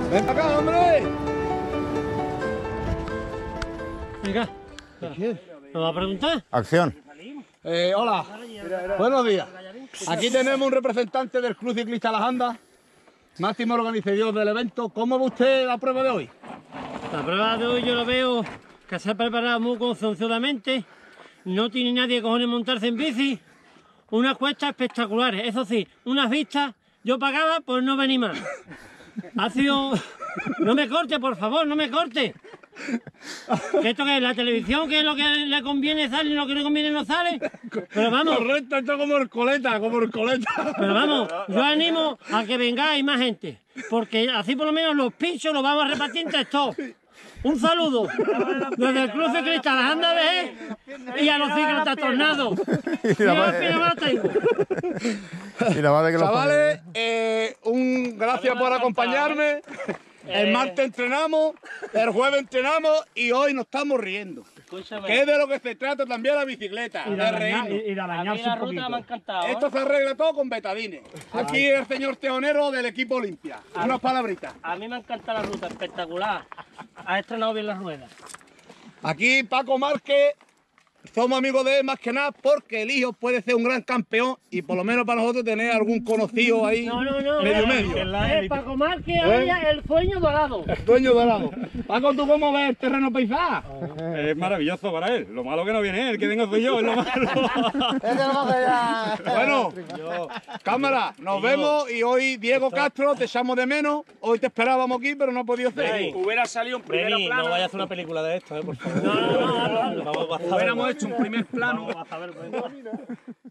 Ven para acá, hombre. Venga. ¿Me va a preguntar? Acción. Hola. Buenos días. Aquí tenemos un representante del Club Ciclista Las Andas, máximo organizador del evento. ¿Cómo ve usted la prueba de hoy? La prueba de hoy yo lo veo que se ha preparado muy concienzudamente. No tiene nadie cojones montarse en bici. Unas cuestas espectaculares. Eso sí, unas vistas. Yo pagaba por no venir más. Ha sido... No me corte, por favor, no me corte. ¿Que esto que es? ¿La televisión, que es lo que le conviene sale y lo que no conviene no sale? Pero vamos... Correcto, esto como Ercoleta, como Ercoleta. Pero vamos, yo animo a que vengáis más gente. Porque así por lo menos los pinchos los vamos a repartir entre todos. Un saludo desde el Club Ciclista Las Andas BG y a los ciclistas tornados. Chavales, gracias por acompañarme. El martes entrenamos, el jueves entrenamos y hoy nos estamos riendo. Que es de lo que se trata también la bicicleta, de reírnos. Y de bañarse un poquito. Me ha encantado. Esto se arregla todo con betadines. Aquí el señor teonero del equipo Olimpia. Unas palabritas. A mí me encanta la ruta, espectacular. Has estrenado bien las ruedas. Aquí Paco Márquez, somos amigos de él más que nada porque el hijo puede ser un gran campeón y por lo menos para nosotros tener algún conocido ahí medio. Paco Márquez, el sueño dorado. El dueño dorado. Paco, ¿tú cómo ves el terreno paisá? Es maravilloso para él. Lo malo que no viene él, que venga soy yo, es lo malo. Bueno, cámara, nos vemos y hoy Diego Castro, te echamos de menos. Hoy te esperábamos aquí, pero no ha podido ser. Hubiera salido en primera plana. No vaya a hacer una película de esto, por favor. No. Vamos a Hubiéramos hecho un primer plano. Vamos a ver.